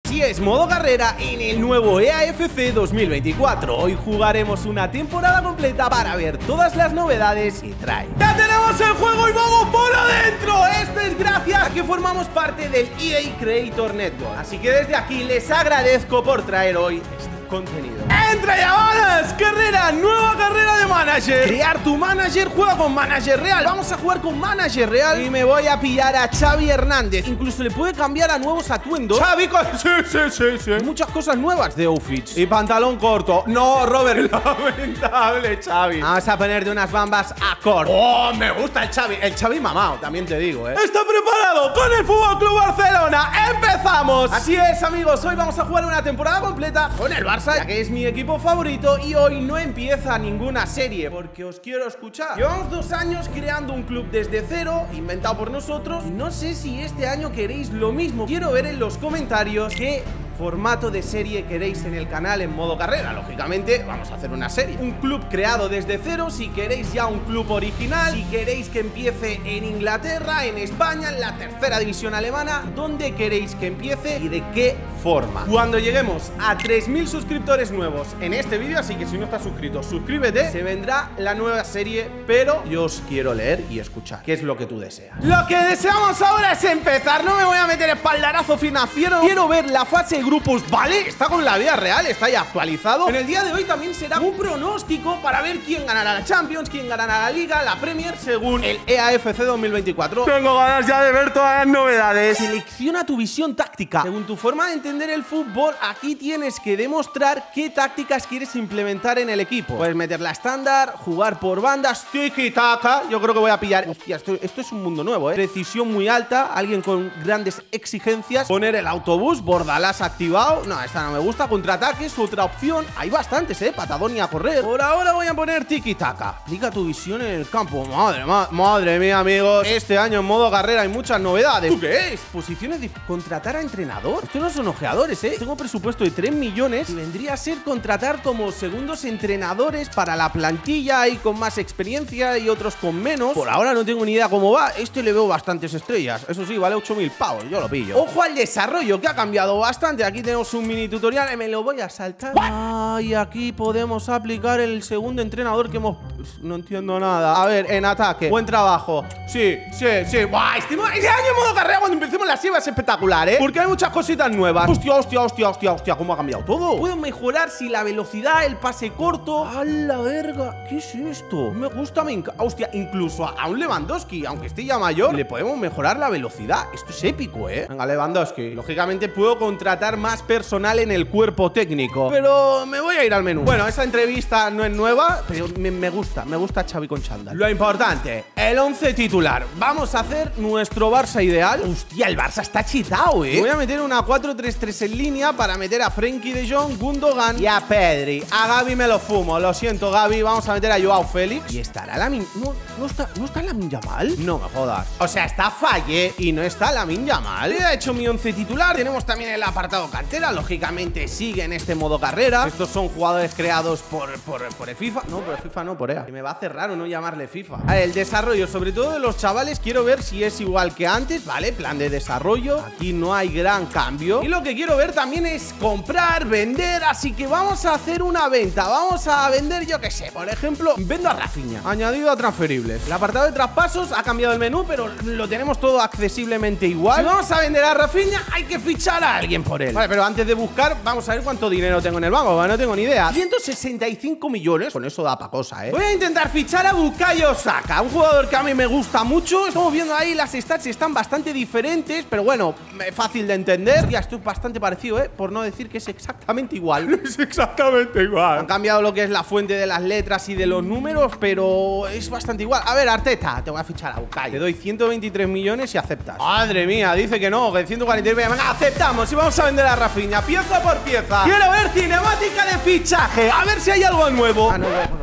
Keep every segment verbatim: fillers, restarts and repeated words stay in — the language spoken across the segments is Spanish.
Así es, modo carrera en el nuevo E A F C dos mil veinticuatro. Hoy jugaremos una temporada completa para ver todas las novedades y trae. ¡Ya tenemos el juego y vamos por adentro! Esto es gracias a que formamos parte del E A Creator Network. Así que desde aquí les agradezco por traer hoy este contenido. ¡Entra llamadas! ¡Carrera! ¡Nueva carrera de manager! Crear tu manager, juega con manager real. Vamos a jugar con manager real y me voy a pillar a Xavi Hernández. Incluso le puede cambiar a nuevos atuendos. Xavi con... Sí, sí, sí, sí. Muchas cosas nuevas de outfits. Y pantalón corto. No, Robert. Lamentable, Xavi. Vamos a ponerte unas bambas acorde. ¡Oh, me gusta el Xavi! El Xavi mamao, también te digo, ¿eh? ¿Está preparado con el Fútbol Club Barcelona? ¡Empezamos! Así es, amigos. Hoy vamos a jugar una temporada completa con el Barça, ya que es mi equipo favorito, y hoy no empieza ninguna serie porque os quiero escuchar. Llevamos dos años creando un club desde cero, inventado por nosotros, y no sé si este año queréis lo mismo. Quiero ver en los comentarios qué formato de serie queréis en el canal en modo carrera. Lógicamente vamos a hacer una serie, un club creado desde cero. Si queréis ya un club original, si queréis que empiece en Inglaterra, en España, en la tercera división alemana, ¿dónde queréis que empiece y de qué forma? Cuando lleguemos a tres mil suscriptores nuevos en este vídeo, así que si no estás suscrito, suscríbete, se vendrá la nueva serie, pero yo os quiero leer y escuchar qué es lo que tú deseas. Lo que deseamos ahora es empezar. No me voy a meter espaldarazo financiero, quiero ver la fase de grupos, ¿vale? Está con la vida real, está ya actualizado. En el día de hoy también será un pronóstico para ver quién ganará la Champions, quién ganará la Liga, la Premier, según el E A F C dos mil veinticuatro. Tengo ganas ya de ver todas las novedades. Selecciona tu visión táctica. Según tu forma de entender el fútbol, aquí tienes que demostrar qué tácticas quieres implementar en el equipo. Puedes meter la estándar, jugar por bandas, tiki-taka. Yo creo que voy a pillar... Hostia, esto, esto es un mundo nuevo, ¿eh? Precisión muy alta, alguien con grandes exigencias. Poner el autobús, Bordalás activado. No, esta no me gusta. Contraataque es otra opción. Hay bastantes, ¿eh? Patadón y a correr. Por ahora voy a poner tiki-taka. Aplica tu visión en el campo. Madre, ma madre mía, amigos. Este año en modo carrera hay muchas novedades. ¿Tú qué es? Posiciones de contratar a entrenador. Estos no son ojeadores, ¿eh? Tengo presupuesto de tres millones y vendría a ser contratar como segundos entrenadores para la plantilla y con más experiencia y otros con menos. Por ahora no tengo ni idea cómo va. Este le veo bastantes estrellas. Eso sí, vale ocho mil pavos. Yo lo pillo. Ojo al desarrollo, que ha cambiado bastante. Aquí tenemos un mini tutorial y me lo voy a saltar. Ay, aquí podemos aplicar el segundo entrenador que hemos... No entiendo nada. A ver, en ataque. Buen trabajo. Sí, sí, sí. Buah, este, este año en modo carrera cuando empecemos la serie va a ser espectacular, ¿eh? Porque hay muchas cositas nuevas. Hostia, hostia, hostia, hostia, hostia. ¿Cómo ha cambiado todo? Puedo mejorar si la velocidad, el pase corto. ¡A la verga! ¿Qué es esto? Me gusta, me encanta. Hostia, incluso a un Lewandowski, aunque esté ya mayor, le podemos mejorar la velocidad. Esto es épico, ¿eh? Venga, Lewandowski. Lógicamente puedo contratar más personal en el cuerpo técnico, pero me voy a ir al menú. Bueno, esa entrevista no es nueva, pero me, me gusta, me gusta Xavi con chándal. Lo importante, el once titular. Vamos a hacer nuestro Barça ideal. Hostia, el Barça está chitado, ¿eh? Voy a meter una cuatro tres tres en línea para meter a Frenkie de Jong, Gundogan y a Pedri. A Gavi me lo fumo, lo siento, Gavi. Vamos a meter a Joao Félix. ¿Y estará Lamine? No, no está, ¿no está Lamine Yamal? No me jodas. O sea, está Falle y no está Lamine Yamal. He hecho mi once titular. Tenemos también el apartado cantera. Lógicamente sigue en este modo carrera. Estos son jugadores creados por, por, por el FIFA. No, por el FIFA no, por E A. Que me va a hacer raro no llamarle FIFA. A ver, el desarrollo, sobre todo de los chavales, quiero ver si es igual que antes, ¿vale? Plan de desarrollo. Aquí no hay gran cambio. Y lo que quiero ver también es comprar, vender. Así que vamos a hacer una venta. Vamos a vender, yo qué sé, por ejemplo, vendo a Rafinha. Añadido a transferibles. El apartado de traspasos ha cambiado el menú, pero lo tenemos todo accesiblemente igual. Si vamos a vender a Rafinha, hay que fichar a alguien por él. Vale, pero antes de buscar, vamos a ver cuánto dinero tengo en el banco. No tengo ni idea. ciento sesenta y cinco millones. Con eso da pa' cosa, ¿eh? Voy a intentar fichar a Bukayo Saka, un jugador que a mí me gusta mucho. Estamos viendo ahí las stats, están bastante diferentes, pero bueno, fácil de entender. Ya esto es bastante parecido, ¿eh? Por no decir que es exactamente igual. Es exactamente igual. Han cambiado lo que es la fuente de las letras y de los números, pero es bastante igual. A ver, Arteta, te voy a fichar a Bukayo. Te doy ciento veintitrés millones y aceptas. Madre mía, dice que no, que ciento cuarenta y tres. Venga, aceptamos y vamos a vender a Rafinha pieza por pieza. Quiero ver cinemática de fichaje. A ver si hay algo nuevo. Ah, no, bueno,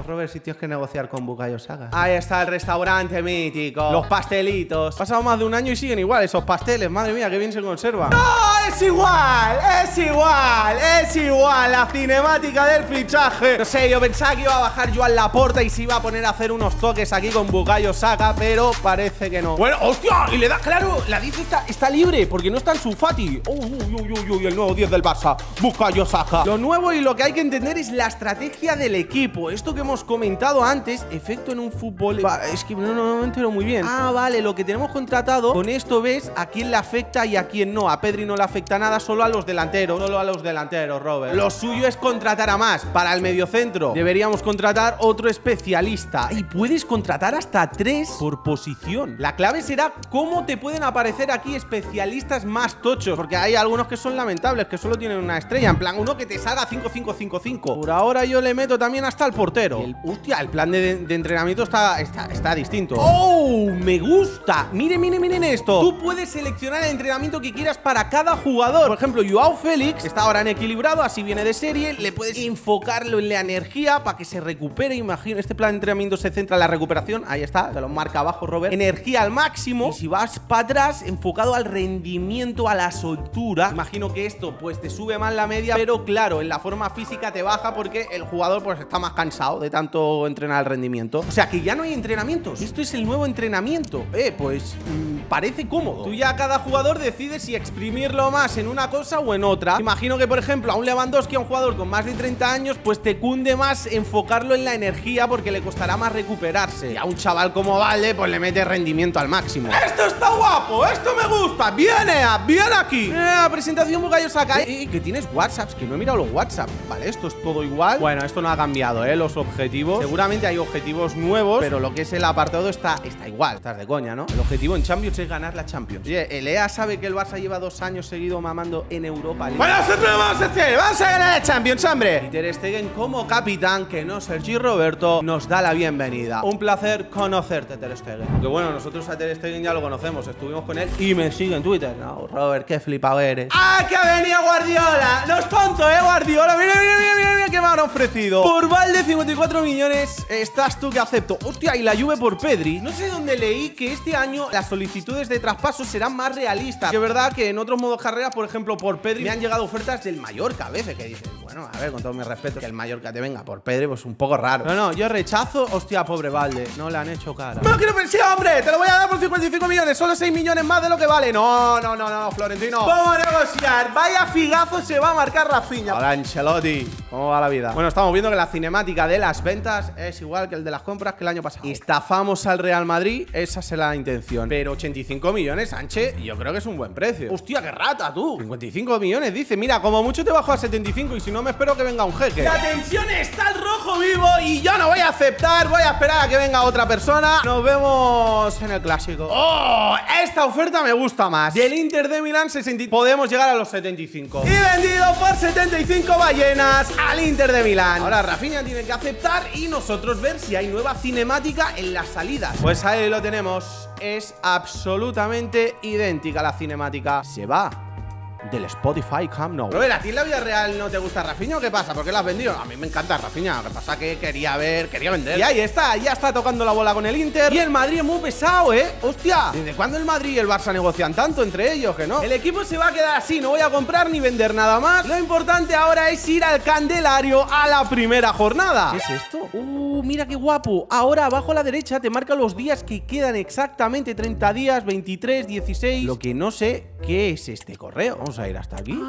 Robert, si tienes que negociar con Bukayo Saka. Ahí está el restaurante mítico. Los pastelitos. Ha pasado más de un año y siguen igual esos pasteles. Madre mía, qué bien se conservan. ¡No! ¡Es igual! ¡Es igual! ¡Es igual! La cinemática del fichaje. No sé, yo pensaba que iba a bajar Joan Laporta y se iba a poner a hacer unos toques aquí con Bukayo Saka, pero parece que no. Bueno, ¡hostia! Y le da, claro, la dice está, está libre, porque no está en su Fati. ¡Uy, uy, uy, uy! El nuevo diez del Barça. Bukayo Saka. Lo nuevo y lo que hay que entender es la estrategia del equipo. Esto que hemos comentado antes, efecto en un fútbol. Va, es que no, no, no me entero muy bien. Ah, vale, lo que tenemos contratado. Con esto ves a quién le afecta y a quién no. A Pedri no le afecta nada, solo a los delanteros. Solo a los delanteros, Robert. Lo suyo es contratar a más. Para el mediocentro deberíamos contratar otro especialista. Y puedes contratar hasta tres por posición. La clave será cómo te pueden aparecer aquí especialistas más tochos, porque hay algunos que son lamentables, que solo tienen una estrella. En plan, uno que te salga cinco cinco cinco cinco. Por ahora yo le meto también hasta el portero. El, hostia, el plan de, de entrenamiento está, está, está distinto. ¡Oh! Me gusta. Miren, miren, miren esto. Tú puedes seleccionar el entrenamiento que quieras para cada jugador. Por ejemplo, Joao Félix está ahora en equilibrado, así viene de serie. Le puedes enfocarlo en la energía para que se recupere. Imagino, este plan de entrenamiento se centra en la recuperación. Ahí está, te lo marca abajo, Robert. Energía al máximo. Y si vas para atrás, enfocado al rendimiento, a la soltura. Imagino que esto pues te sube más la media, pero claro, en la forma física te baja porque el jugador pues está más cansado de tanto entrenar el rendimiento. O sea que ya no hay entrenamientos. Esto es el nuevo entrenamiento. Eh, pues mmm, parece cómodo. Tú ya cada jugador decide si exprimirlo más en una cosa o en otra. Imagino que por ejemplo a un Lewandowski, a un jugador con más de treinta años, pues te cunde más enfocarlo en la energía porque le costará más recuperarse. Y a un chaval como Valde pues le mete rendimiento al máximo. ¡Esto está guapo! ¡Esto me gusta! ¡Viene! ¡Viene aquí! Eh, presentación Bukayo Saka. Eh, eh, que tienes WhatsApps, que no he mirado los WhatsApp. Vale, esto es todo igual. Bueno, esto no ha cambiado, ¿eh? Los objetivos. Seguramente hay objetivos nuevos, pero lo que es el apartado está, está igual. Estás de coña, ¿no? El objetivo en Champions es ganar la Champions. Oye, el E A sabe que el Barça lleva dos años seguido mamando en Europa League. Bueno, nosotros lo vamos a hacer. Vamos a ganar la Champions, hombre. Y Ter Stegen como capitán, que no Sergi Roberto, nos da la bienvenida. Un placer conocerte, Ter Stegen. Aunque bueno, nosotros a Ter Stegen ya lo conocemos. Estuvimos con él y me sigue en Twitter. No, Robert, qué flipado eres. ¡Ah, que ha venido Guardiola! No es tonto, ¿eh, Guardiola? Mira, mira, mira, mira, mira que me han ofrecido. Por Valde, cincuenta y cuatro millones. Estás tú que acepto. Hostia, y la Juve por Pedri. No sé dónde leí que este año las solicitudes de traspaso serán más realistas. Que es verdad que en otros modos carreras, por ejemplo, por Pedri, me han llegado ofertas del Mallorca a veces. Que dices, bueno, a ver, con todo mi respeto, que el Mallorca te venga por Pedri, pues un poco raro. No, no, yo rechazo. Hostia, pobre Valde. No le han hecho cara. ¡Me lo quiero ver! ¡Sí, hombre! Te lo voy a dar por cincuenta y cinco millones. Solo seis millones más de lo que vale. No, no, no, no, Florentino. Vamos a negociar. Vaya figazo se va a marcar Rafinha. Hola, Ancelotti. ¿Cómo va la vida? Bueno, estamos viendo que la cinemática de las ventas es igual que el de las compras que el año pasado. Estafamos al Real Madrid. Esa será la intención. Pero ochenta y cinco millones, Sánchez, yo creo que es un buen precio. Hostia, qué rata, tú. cincuenta y cinco millones, dice. Mira, como mucho te bajo a setenta y cinco y si no me espero que venga un jeque. La tensión está al rojo vivo y yo no voy a aceptar. Voy a esperar a que venga otra persona. Nos vemos en el clásico. ¡Oh! Esta oferta me gusta más. Del Inter de Milán, sesenta. Podemos llegar a los setenta y cinco. Y vendido por setenta y cinco ballenas al Inter de Milán. Ahora Rafinha tiene que aceptar y nosotros ver si hay nueva cinemática en las salidas. Pues ahí lo tenemos. Es absolutamente idéntica la cinemática. Se va del Spotify Camp Nou. Robert, ¿a ti en la vida real no te gusta Rafinha o qué pasa? ¿Por qué la has vendido? A mí me encanta Rafinha. Lo que pasa que quería ver, quería vender. Y ahí está, ya está tocando la bola con el Inter. Y el Madrid es muy pesado, ¿eh? Hostia, ¿desde cuándo el Madrid y el Barça negocian tanto entre ellos que no? El equipo se va a quedar así, no voy a comprar ni vender nada más. Lo importante ahora es ir al Candelario a la primera jornada. ¿Qué es esto? Uh, mira qué guapo. Ahora abajo a la derecha te marca los días que quedan exactamente. Treinta días, veintitrés, dieciséis. Lo que no sé qué es este correo. Vamos a ir hasta aquí.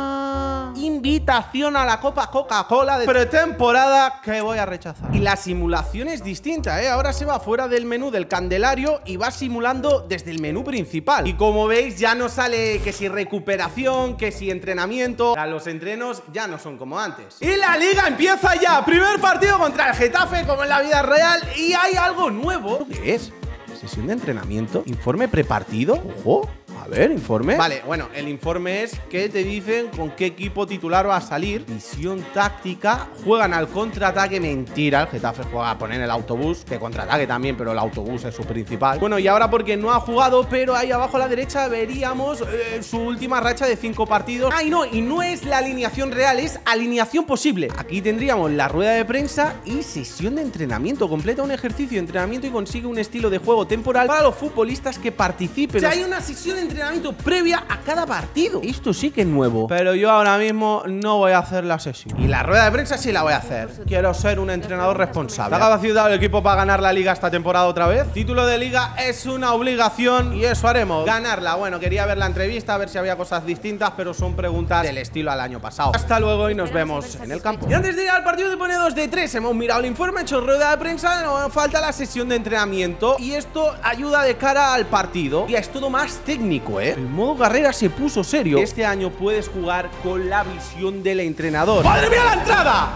Ah, invitación a la Copa Coca-Cola de pretemporada que voy a rechazar. Y la simulación es distinta, ¿eh? Ahora se va fuera del menú del Candelario y va simulando desde el menú principal. Y como veis ya no sale que si recuperación, que si entrenamiento. O sea, los entrenos ya no son como antes. Y la liga empieza ya. Primer partido contra el Getafe como en la vida real. Y hay algo nuevo. ¿Qué es? Sesión de entrenamiento, informe prepartido. Ojo, a ver, informe. Vale, bueno, el informe es que te dicen con qué equipo titular va a salir. Misión táctica. Juegan al contraataque. Mentira, el Getafe juega a poner el autobús, que contraataque también, pero el autobús es su principal. Bueno, y ahora porque no ha jugado, pero ahí abajo a la derecha veríamos eh, su última racha de cinco partidos. Ay, no, y no es la alineación real, es alineación posible. Aquí tendríamos la rueda de prensa y sesión de entrenamiento. Completa un ejercicio de entrenamiento y consigue un estilo de juego temporal para los futbolistas que participen. O sea, hay una sesión de entrenamiento previa a cada partido. Esto sí que es nuevo. Pero yo ahora mismo no voy a hacer la sesión. Y la rueda de prensa sí la voy a hacer. Quiero ser un entrenador responsable. ¿Ha capacitado el equipo para ganar la liga esta temporada otra vez? Título de liga es una obligación y eso haremos. Ganarla. Bueno, quería ver la entrevista, a ver si había cosas distintas, pero son preguntas del estilo al año pasado. Hasta luego y nos vemos en el campo. Y antes de ir al partido te pone dos de tres. Hemos mirado el informe, hecho rueda de prensa, nos falta la sesión de entrenamiento y esto ayuda de cara al partido. Y es todo más técnico, ¿eh? El modo carrera se puso serio. Este año puedes jugar con la visión del entrenador. ¡Madre mía la entrada!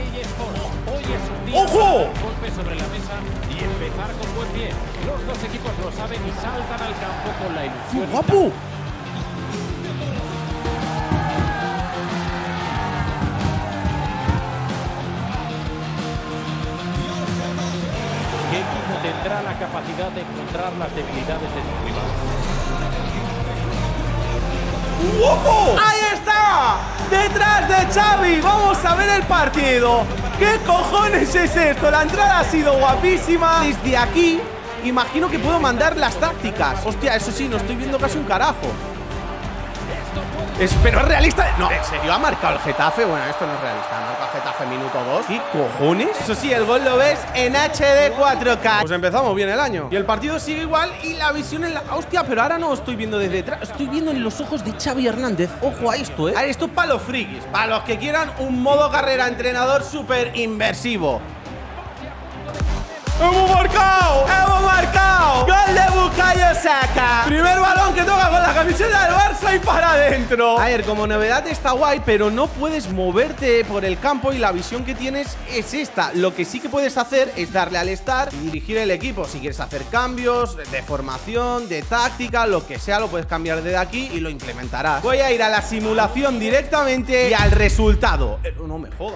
¡Ojo! Golpe sobre la mesa y empezar con buen pie. Los dos equipos lo saben y saltan al campo con la ilusión. ¡Guapo! ¿Qué equipo tendrá la capacidad de encontrar las debilidades de su rival? ¡Guapo! ¡Ahí está! ¡Detrás de Xavi! ¡Vamos a ver el partido! ¿Qué cojones es esto? La entrada ha sido guapísima. Desde aquí, imagino que puedo mandar las tácticas. Hostia, eso sí, no estoy viendo casi un carajo. Es, pero es realista. No, ¿en serio ha marcado el Getafe? Bueno, esto no es realista. Ha marcado el Getafe minuto dos. ¿Qué cojones? Eso sí, el gol lo ves en H D cuatro K. Pues empezamos bien el año. Y el partido sigue igual y la visión en la... Hostia, pero ahora no estoy viendo desde detrás. Estoy viendo en los ojos de Xavi Hernández. Ojo a esto, ¿eh? A ver, esto es para los frikis. Para los que quieran un modo carrera entrenador súper inversivo. ¡Hemos marcado! ¡Hemos marcado! ¡Gol de Bukayo Saka! Primer balón que toca con la camiseta del Barça y para adentro. A ver, como novedad está guay, pero no puedes moverte por el campo y la visión que tienes es esta. Lo que sí que puedes hacer es darle al start y dirigir el equipo. Si quieres hacer cambios de formación, de táctica, lo que sea, lo puedes cambiar desde aquí y lo implementarás. Voy a ir a la simulación directamente y al resultado. Eh, no me jodas.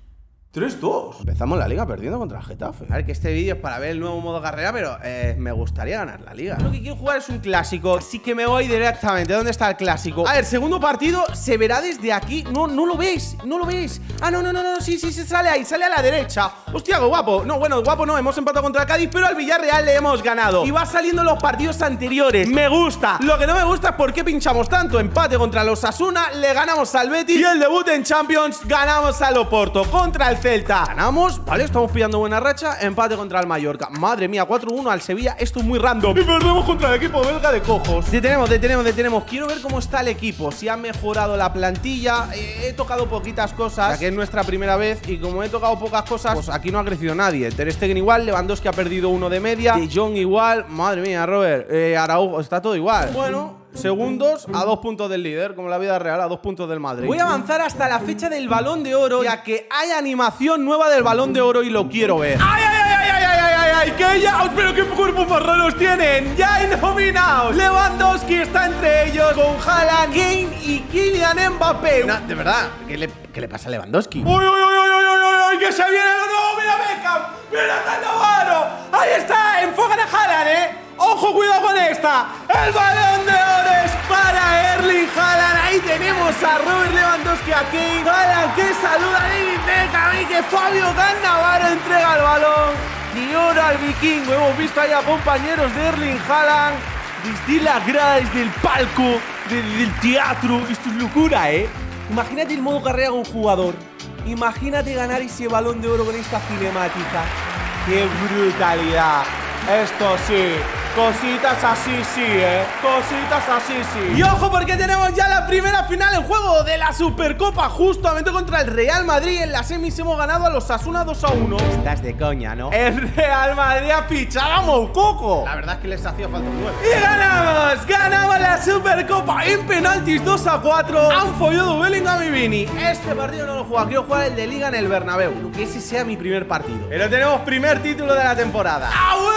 tres dos. Empezamos la liga perdiendo contra el Getafe. A ver, que este vídeo es para ver el nuevo modo carrera, pero eh, me gustaría ganar la liga. Lo que quiero jugar es un clásico, así que me voy directamente. ¿Dónde está el clásico? A ver, segundo partido se verá desde aquí. No, no lo veis, no lo veis. Ah, no, no, no, no, sí, sí, sí, sale ahí, sale a la derecha. Hostia, qué guapo. No, bueno, guapo no, hemos empatado contra el Cádiz, pero al Villarreal le hemos ganado. Y va saliendo los partidos anteriores. Me gusta. Lo que no me gusta es por qué pinchamos tanto. Empate contra los Osasuna, le ganamos al Betis y el debut en Champions ganamos al Oporto contra el Celta. Ganamos, vale, estamos pillando buena racha. Empate contra el Mallorca. Madre mía, cuatro uno al Sevilla. Esto es muy random. Y perdemos contra el equipo belga de cojos. Detenemos, detenemos, detenemos. Quiero ver cómo está el equipo. Si ha mejorado la plantilla. eh, He tocado poquitas cosas, ya que es nuestra primera vez. Y como he tocado pocas cosas, pues aquí no ha crecido nadie. Ter Stegen igual, Lewandowski ha perdido uno de media, De Jong igual. Madre mía, Robert, eh, Araujo, está todo igual. Bueno, segundos a dos puntos del líder, como la vida real, a dos puntos del Madrid. Voy a avanzar hasta la fecha del Balón de Oro, ya que hay animación nueva del Balón de Oro y lo quiero ver. ¡Ay, ay, ay, ay, ay, ay, ay, ay! ¡Que ya! ¡Pero qué cuerpos más raros tienen! ¡Ya hay nominados! Lewandowski está entre ellos, con Haaland, Kane y Kylian Mbappé. No, de verdad, ¿qué le, qué le pasa a Lewandowski? ¡Uy, uy, uy, uy, uy, uy! ¡Que se viene! ¡No, mira Beckham! ¡Mira Cannavaro! ¡Ahí está! ¡Enfocan a Haaland, eh! ¡Ojo, cuidado con esta! ¡El Balón de Oro es para Erling Haaland! Ahí tenemos a Robert Lewandowski, a Kane. Haaland que saluda a David Beckham y que Fabio Cannavaro entrega el balón. Y ahora al vikingo. Hemos visto ahí a compañeros de Erling Haaland desde las gradas del palco, del, del teatro. Esto es locura, ¿eh? Imagínate el modo carrera con un jugador. Imagínate ganar ese Balón de Oro con esta cinemática. ¡Qué brutalidad! Esto sí, cositas así sí, eh Cositas así sí. Y ojo porque tenemos ya la primera final en juego de la Supercopa, justamente contra el Real Madrid. En la semis hemos ganado a los Osasuna dos a uno. Estás de coña, ¿no? El Real Madrid ha fichado a Moukoko. La verdad es que les hacía falta un nueve. Y ganamos, ganamos la Supercopa en penaltis dos a cuatro. Han follado Bellingham y Vini. Este partido no lo juego, quiero jugar el de Liga en el Bernabéu. Que ese sea mi primer partido. Pero tenemos primer título de la temporada. ¡Ah, bueno!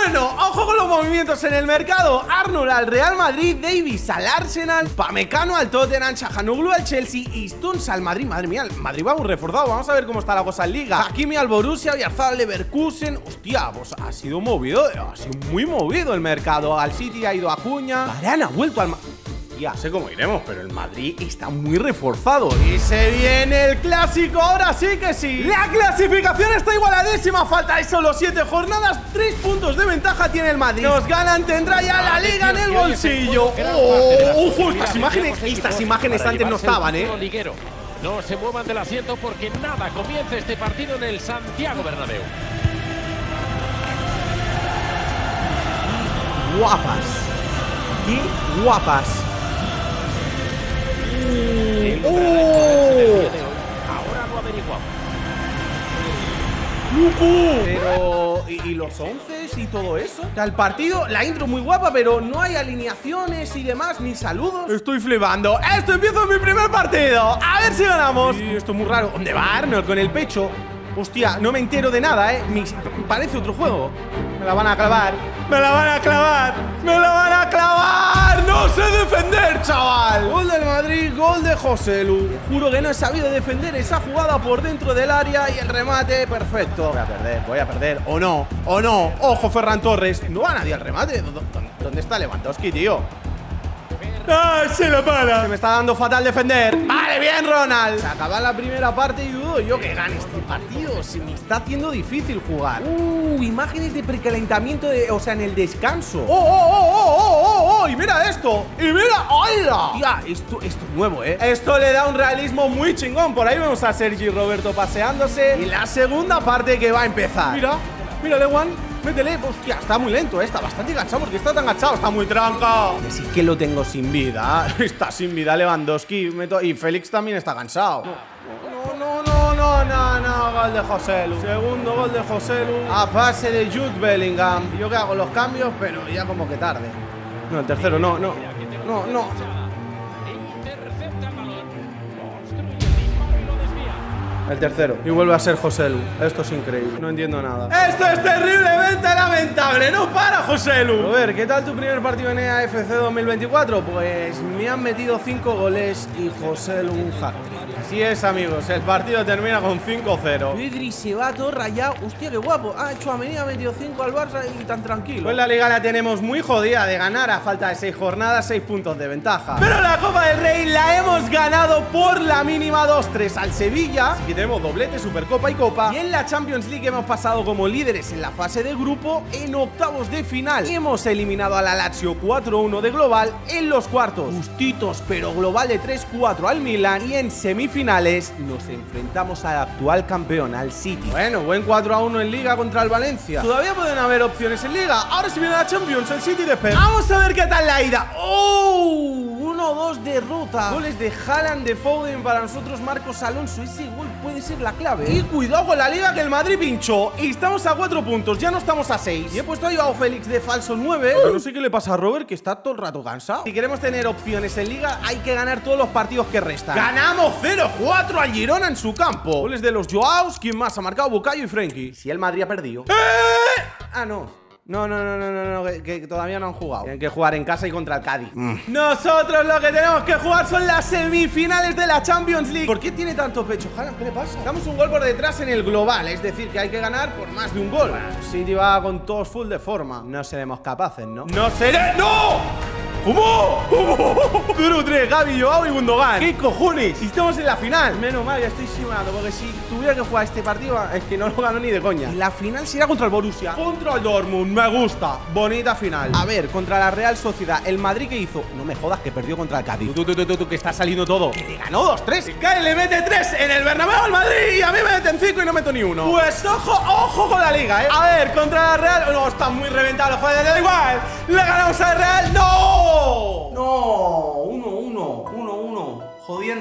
Bueno, ojo con los movimientos en el mercado. Arnold al Real Madrid, Davies al Arsenal, Pamecano al Tottenham, Çalhanoğlu al Chelsea y Stones al Madrid. Madre mía, el Madrid va muy reforzado. Vamos a ver cómo está la cosa en Liga. Hakimi al Borussia, Oyarzabal al Leverkusen. Hostia, pues ha sido movido, ha sido muy movido el mercado. Al City ha ido Acuña. Varane ha vuelto al Madrid. Ya sé cómo iremos, pero el Madrid está muy reforzado. Y se viene el clásico, ahora sí que sí. La clasificación está igualadísima, falta solo siete jornadas, tres puntos de ventaja tiene el Madrid. Nos ganan, tendrá ya la Liga en el bolsillo. Oh, ojo, estas imágenes, estas imágenes antes no estaban, eh. No se muevan del asiento porque nada comienza este partido en el Santiago Bernabéu. Guapas. Qué guapas. ¡Oh! Ahora lo averiguamos. ¡Luco! Pero... ¿y, y los once y todo eso? El partido, la intro muy guapa, pero no hay alineaciones y demás, ni saludos. Estoy flipando. ¡Esto empieza mi primer partido! ¡A ver si ganamos! Y esto es muy raro. ¿Dónde va Arnold con el pecho? Hostia, no me entero de nada, ¿eh? Me parece otro juego. Me la van a clavar. ¡Me la van a clavar! ¡Me la van a clavar! ¡No sé defender, chaval! Gol del Madrid, gol de Joselu. Te juro que no he sabido defender esa jugada por dentro del área y el remate perfecto. Voy a perder, voy a perder. O no, o no. Ojo, Ferran Torres. No va nadie al remate. ¿Dónde está Lewandowski, tío? ¡Ah, se la para! Se me está dando fatal defender. ¡Vale, bien, Ronald! Se acaba la primera parte y dudo yo que gane este partido. Se me está haciendo difícil jugar. ¡Uh! Imágenes de precalentamiento, de, o sea, en el descanso. ¡Oh, oh, oh, oh, oh, oh! oh! ¡Y mira esto! ¡Y mira! ¡Hola! Tía, esto, esto es nuevo, ¿eh? Esto le da un realismo muy chingón. Por ahí vemos a Sergi Roberto paseándose. Y la segunda parte que va a empezar. Mira, mira, Lewan. Métele, hostia, está muy lento, ¿eh? Está bastante enganchado. ¿Por qué está tan enganchado? Está muy tranca. Que sí que lo tengo sin vida. Está sin vida Lewandowski. Y Félix también está cansado. No, no, no, no, no, no. Gol de Joselu. Segundo gol de Joselu. A pase de Jude Bellingham. Yo que hago los cambios, pero ya como que tarde. No, el tercero, no, no. No, no. El tercero. Y vuelve a ser Joselu. Esto es increíble. No entiendo nada. Esto es terriblemente lamentable. No para, Joselu. A ver, ¿qué tal tu primer partido en E A F C dos mil veinticuatro? Pues me han metido cinco goles y Joselu un hat-trick. Así es, amigos. El partido termina con cinco cero. Pedri se va todo rayado. Hostia, qué guapo. Ha hecho a medida, ha metido cinco al Barça y tan tranquilo. Pues la Liga la tenemos muy jodida de ganar a falta de seis jornadas, seis puntos de ventaja. Pero la Copa del Rey la hemos ganado por la mínima dos tres al Sevilla. Así que tenemos doblete, Supercopa y Copa. Y en la Champions League hemos pasado como líderes en la fase de grupo en octavos de final. Y hemos eliminado a la Lazio cuatro uno de global en los cuartos. Justitos, pero global de tres cuatro al Milan. Y en semifinales nos enfrentamos al actual campeón, al City. Bueno, buen cuatro a uno en Liga contra el Valencia. Todavía pueden haber opciones en Liga. Ahora si viene la Champions, el City despega. Vamos a ver qué tal la ida. ¡Oh! uno dos derrota. Goles de Haaland, de Foden, para nosotros Marcos Alonso. Ese gol puede ser la clave. Y cuidado con la Liga, que el Madrid pinchó. Y estamos a cuatro puntos, ya no estamos a seis. Y he puesto a Joao Félix de falso nueve. Pero no sé qué le pasa a Robert, que está todo el rato cansado. Si queremos tener opciones en Liga, hay que ganar todos los partidos que restan. Ganamos cero cuatro al Girona en su campo. Goles de los Joaos. ¿Quién más? Ha marcado Bukayo y Frenkie. Si el Madrid ha perdido. ¡Eh! Ah, no. No, no, no, no, no, no que, que todavía no han jugado. Tienen que jugar en casa y contra el Cádiz. Mm. Nosotros lo que tenemos que jugar son las semifinales de la Champions League. ¿Por qué tiene tanto pecho, Haaland? ¿Qué le pasa? Damos un gol por detrás en el global, es decir, que hay que ganar por más de un gol. Bueno, City va con todos full de forma. No seremos capaces, ¿no? ¡No seré! ¡No! ¿Cómo? ¿Cómo? Duro tres, Gavi, Joao y Gundogan. ¿Qué cojones? Estamos en la final. Menos mal, ya estoy simulando, porque si tuviera que jugar este partido, es que no lo gano ni de coña. Y la final será contra el Borussia. Contra el Dortmund, me gusta. Bonita final. A ver, contra la Real Sociedad, el Madrid que hizo. No me jodas que perdió contra el Cádiz. Tú, tú, tú, tú, tú, que está saliendo todo. Que le ganó dos tres. Que le mete tres en el Bernabéu al Madrid y a mí me meten cinco y no meto ni uno. Pues ojo, ojo con la Liga, eh. A ver, contra la Real. No, está muy reventado, joder, da igual. Le ganamos a la Real. ¡No! No, uno uno, uno uno. Jodienda,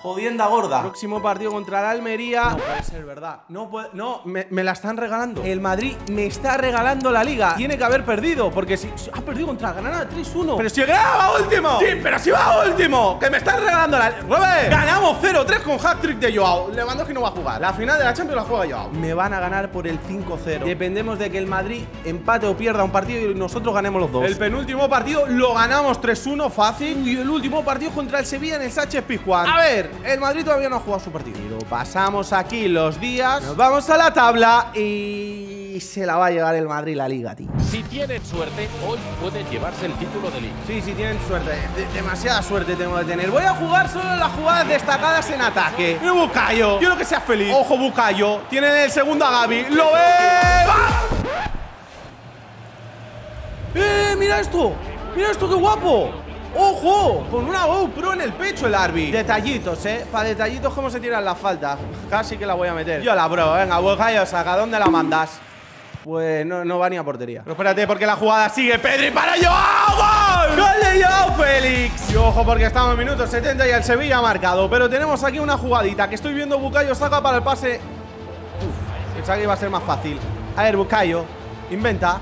Jodienda gorda. Próximo partido contra el Almería. No puede ser verdad. No puede. No, me, me la están regalando. El Madrid me está regalando la liga. Tiene que haber perdido. Porque si, si ha perdido contra el Granada tres uno. Pero si va último. Sí, pero si va último. Que me están regalando la liga. Ganamos cero tres con hat-trick de Joao. Lewandowski no va a jugar. La final de la Champions la juega Joao. Me van a ganar por el cinco cero. Dependemos de que el Madrid empate o pierda un partido y nosotros ganemos los dos. El penúltimo partido lo ganamos tres uno fácil. Y el último partido contra el Sevilla en el Sánchez Pizjuán. A ver. El Madrid todavía no ha jugado su partido. Pero pasamos aquí los días. Nos vamos a la tabla y se la va a llevar el Madrid la liga, tío. Si tienen suerte, hoy pueden llevarse el título de liga. Sí, sí tienen suerte. De demasiada suerte tengo que tener. Voy a jugar solo las jugadas destacadas en ataque. Y Bukayo, quiero que sea feliz. Ojo, Bukayo. Tienen el segundo a Gavi. ¡Lo ve! ¡Va! ¡Eh! ¡Mira esto! ¡Mira esto, qué guapo! ¡Ojo! Con una GoPro en el pecho el Arby. Detallitos, ¿eh? Para detallitos cómo se tiran las faltas. Casi que la voy a meter. Yo la bro, venga, Bukayo, saca. ¿Dónde la mandas? Pues no, no va ni a portería. Pero espérate, porque la jugada sigue. Pedri para Joao. ¡Gol! ¡Gol de Joao Félix! Y ojo, porque estamos en minutos setenta y el Sevilla ha marcado. Pero tenemos aquí una jugadita que estoy viendo. Bukayo saca para el pase. Uf, pensaba que iba a ser más fácil. A ver, Bukayo, inventa.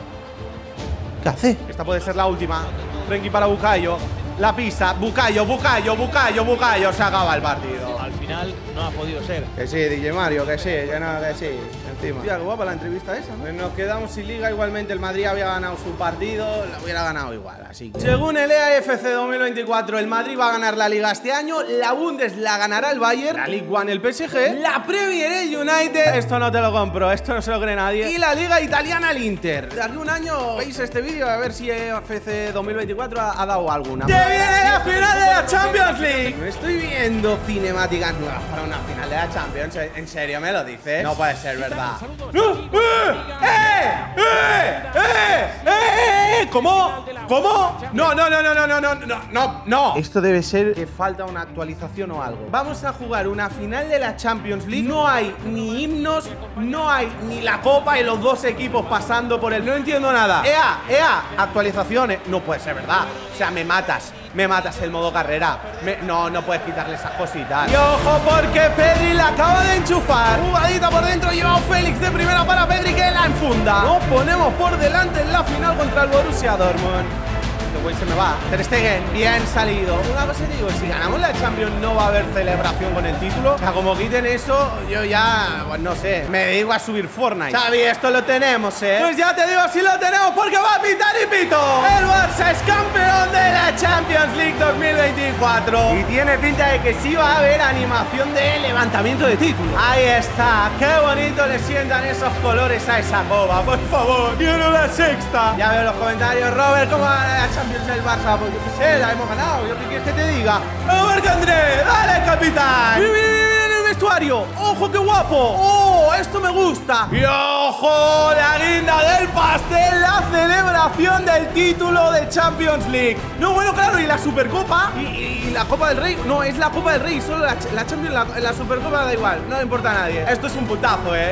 ¿Qué hace? Esta puede ser la última. Frenkie para Bukayo. La pisa. Bukayo, Bukayo, Bukayo, Bukayo. Se acaba el partido. Al final no ha podido ser. Que sí, D J Mario, que sí, que no, que sí. Encima. Tía, qué guapa la entrevista esa, ¿no? Pues nos quedamos sin liga. Igualmente el Madrid había ganado su partido. La hubiera ganado igual, así que. Según el E A F C dos mil veinticuatro, el Madrid va a ganar la liga este año. La Bundes la ganará el Bayern. La Ligue uno el P S G. La Premier el United. Esto no te lo compro, esto no se lo cree nadie. Y la Liga Italiana el Inter. De aquí un año veis este vídeo a ver si E A F C dos mil veinticuatro ha, ha dado alguna. ¡Que viene la final de la Champions League! No estoy viendo cinemáticas nuevas para una final de la Champions. ¿En serio me lo dices? No puede ser verdad. ¡No! ¡Eh! ¡Eh! ¡Eh! ¡Eh! ¡Eh! ¿Cómo? ¿Cómo? No, no, no, no, no, no, no, no, no, no. Esto debe ser que falta una actualización o algo. Vamos a jugar una final de la Champions League. No hay ni himnos, no hay ni la copa y los dos equipos pasando por el... No entiendo nada. E A, E A, actualizaciones. No puede ser verdad. O sea, me matas. Me matas el modo carrera. Me... No, no puedes quitarle esas cositas. Y ojo, porque Pedri la acaba de enchufar. Jugadita por dentro, Joao Félix de primera para Pedri, que la enfunda. Nos ponemos por delante en la final contra el Borussia Dortmund. Este güey se me va. Ter Stegen, bien salido. Una cosa te digo, si ganamos la Champions no va a haber celebración con el título. O sea, como quiten eso, yo ya, pues no sé, me dedico a subir Fortnite. Xavi, esto lo tenemos, ¿eh? Pues ya te digo, si lo tenemos, porque va a pitar y pito. El Barça es campeón de la Champions League dos mil veinticuatro. Y tiene pinta de que sí va a haber animación de levantamiento de título. Ahí está. Qué bonito le sientan esos colores a esa copa. Por favor, quiero la sexta. Ya veo los comentarios. Robert, ¿cómo va la Champions del Barça? Pues yo qué sé, la hemos ganado. ¿Yo qué quieres que te diga? ¡A ver, André! ¡Dale, capitán! ¡Mira, mira, mira el vestuario! ¡Ojo, qué guapo! ¡Oh, esto me gusta! ¡Y ojo, la guinda del pastel! La celebración del título de Champions League. No, bueno, claro, y la Supercopa y, y la Copa del Rey. No, es la Copa del Rey. Solo la, la Champions, la, la Supercopa da igual. No le importa a nadie. Esto es un puntazo, ¿eh?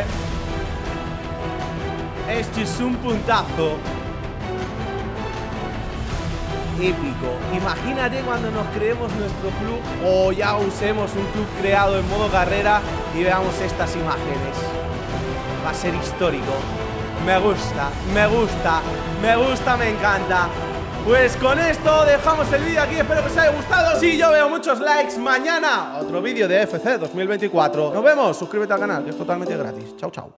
Esto es un puntazo épico. Imagínate cuando nos creemos nuestro club o ya usemos un club creado en modo carrera y veamos estas imágenes. Va a ser histórico. Me gusta, me gusta, me gusta, me encanta. Pues con esto dejamos el vídeo aquí. Espero que os haya gustado. Si yo veo muchos likes, mañana otro vídeo de E A F C dos mil veinticuatro. Nos vemos. Suscríbete al canal, que es totalmente gratis. Chao, chao.